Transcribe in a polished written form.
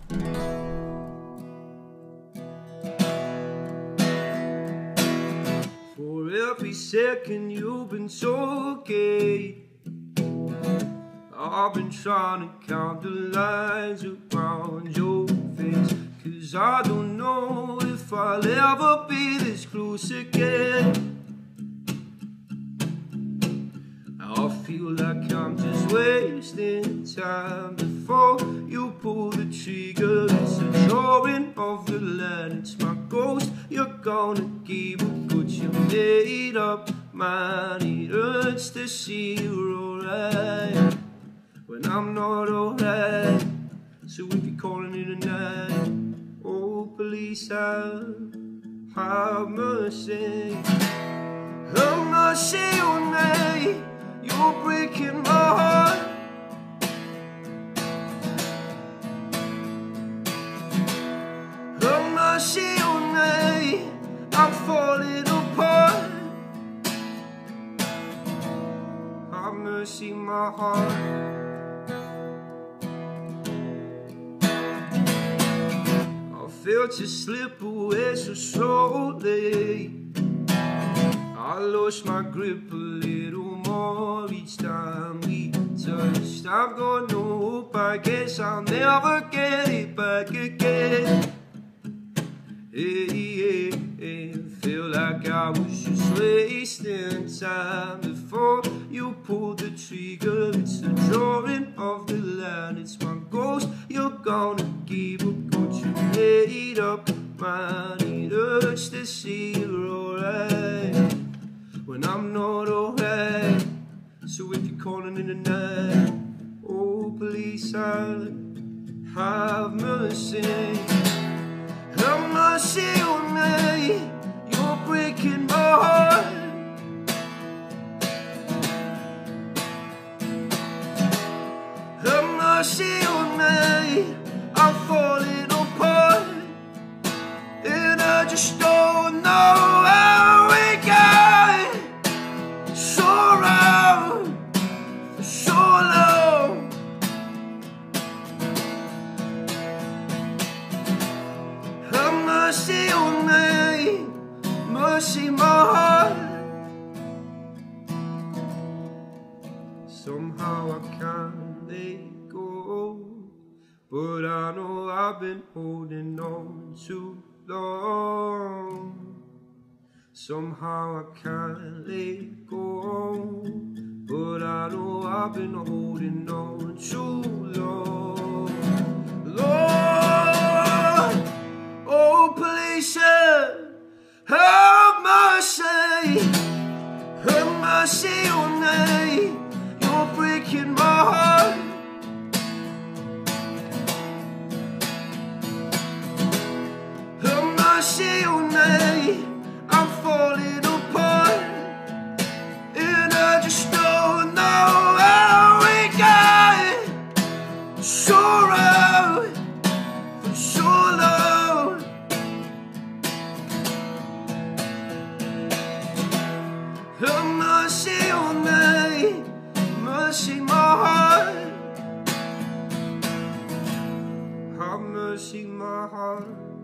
For every second you've been so gay, I've been trying to count the lines around your face, 'cause I don't know if I'll ever be this close again. I feel like I'm just wasting time before you pull the trigger. It's a drawing of the line, it's my ghost you're gonna give up, but you made up mind. It hurts to see you're alright when I'm not alright. So if you're calling it a night, oh police, have mercy. Have mercy on me, you're breaking my heart. Have mercy on me, I'm falling apart. Have mercy, my heart. I felt you slip away so slowly. I lost my grip a little more each time we touched. I've got no hope, I guess I'll never get it back again. Hey, feel like I was just wasting time before you pulled the trigger. It's the drawing of the line, it's my ghost you're gonna give up, but you made up mind. It hurts to see you're alright when I'm not alright. So if you're calling in the night, oh police, have mercy. Have mercy on me, you're breaking my heart. Have mercy on me, I'm falling apart, and I just don't know how we got so around for so long. Have mercy on me, mercy my heart. Somehow I can't let go, but I know I've been holding on too long. Somehow I can't let go, but I know I've been holding on too long. Lord, oh police, have mercy. Have mercy on me, you're breaking my heart. Have mercy on me, I'm falling apart, and I just don't know how we got so right for so long. Have mercy on me, mercy my heart. Have mercy my heart.